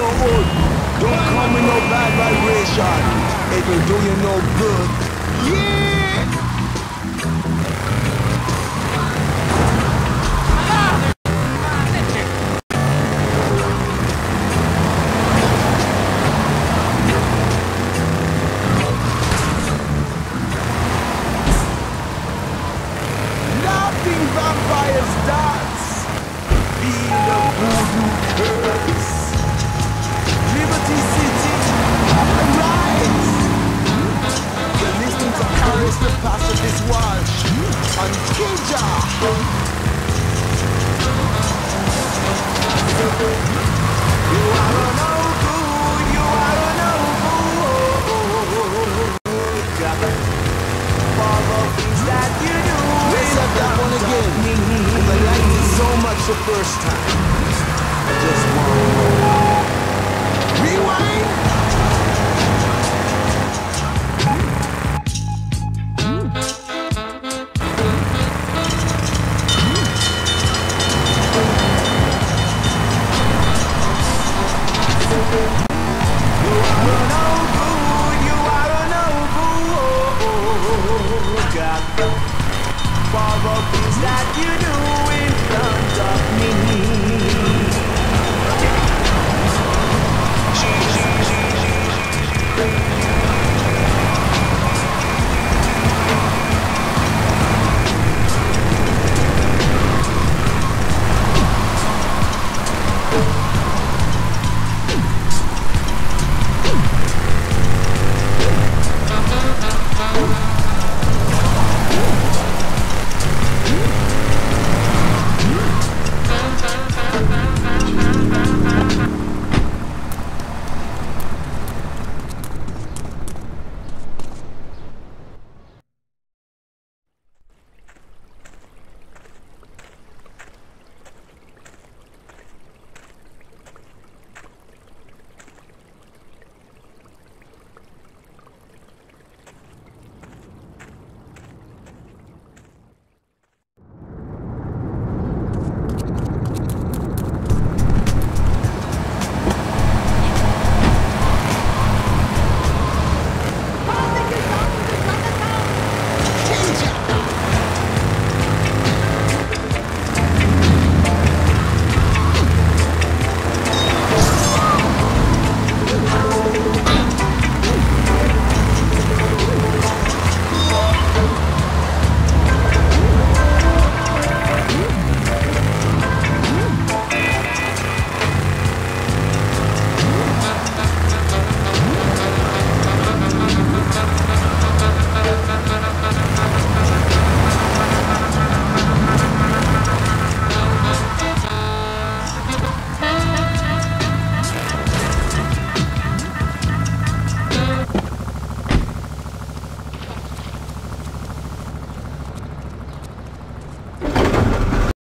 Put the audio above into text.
no good. Don't come with no bad vibration. It will do you no good. Yeah! Laughing vampires dance. Feel the voodoo curse. Liberty City, arise! You're listening to Paris, the pacifist Walsh, on Kija. You are a no good, you are a no good. For the things that you do. Let's have that one again. I liked it so much the first time. I just